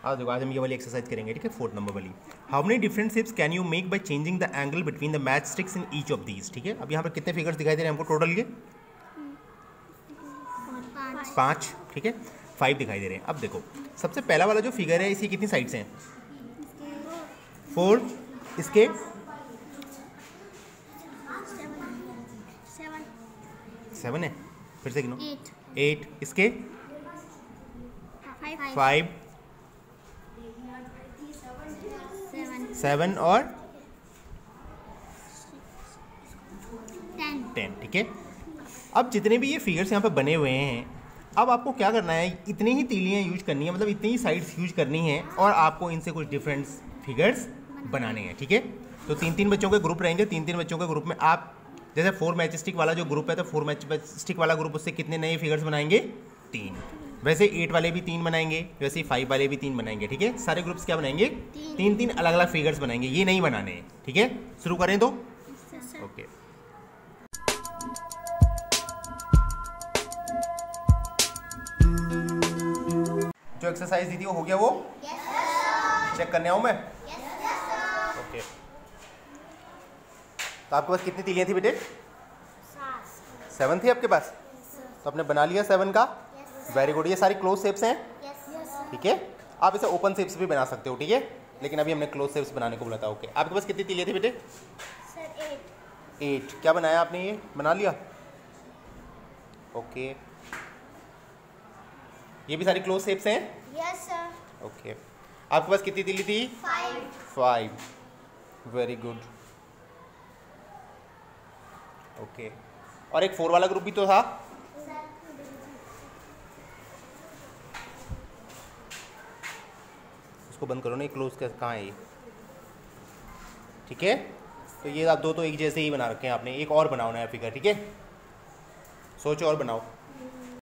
आज देखो, आज हम ये वाली एक्सरसाइज करेंगे, ठीक है, 4 नंबर वाली। How many different shapes can you make by changing the angle between the match sticks in each of these. ठीक है, अब यहाँ पर कितने फिगर्स दिखाई दे रहे हैं हमको टोटल? ये 5, ठीक है, 5 दिखाई दे रहे हैं। अब देखो, सबसे पहला वाला जो फिगर है, इसकी कितनी साइड्स हैं? 4। इसके 7 है, फिर से गिनो। 8। इसके 5, 7 और 10, ठीक है। अब जितने भी ये फिगर्स यहाँ पे बने हुए हैं, अब आपको क्या करना है, इतनी ही तीलियाँ यूज करनी है, मतलब इतनी ही साइड्स यूज करनी है, और आपको इनसे कुछ डिफरेंट फिगर्स बनाने हैं, ठीक है। तो 3-3 बच्चों के ग्रुप रहेंगे। 3-3 बच्चों के ग्रुप में आप जैसे 4 मैच स्टिक वाला जो ग्रुप है, तो 4 मैच स्टिक वाला ग्रुप उससे कितने नए फिगर्स बनाएंगे? 3। वैसे 8 वाले भी 3 बनाएंगे, वैसे ही 5 वाले भी 3 बनाएंगे, ठीक है। सारे ग्रुप्स क्या बनाएंगे? 3-3 अलग अलग फिगर्स बनाएंगे, ये नहीं बनाने हैं, ठीक है। शुरू करें तो ओके। जो एक्सरसाइज दी थी वो हो गया? वो चेक करने आऊँ मैं? ओके। तो आपके पास कितनी तीलियाँ थी बेटे? 7 थी आपके पास? तो आपने बना लिया 7 का? Very good. ये सारी क्लोज शेप्स हैं, ठीक है। आप इसे ओपन शेप्स भी बना सकते हो, ठीक है, लेकिन अभी हमने क्लोज शेप्स बनाने को बोला था। ओके, आपके पास कितनी तीलियाँ थी बेटे? 8। क्या बनाया आपने? ये बना लिया? ओके। ये भी सारी क्लोज शेप्स हैं? Yes sir. ओके। आपके पास कितनी तीली थी? 5। Very good. ओके। और एक 4 वाला ग्रुप भी तो था? उसको बंद करो ना, क्लोज कहाँ है ये? ठीक है, तो ये आप दो तो एक जैसे ही बना रखे हैं आपने। एक और बनाओ नया फिगर, ठीक है, सोचो और बनाओ।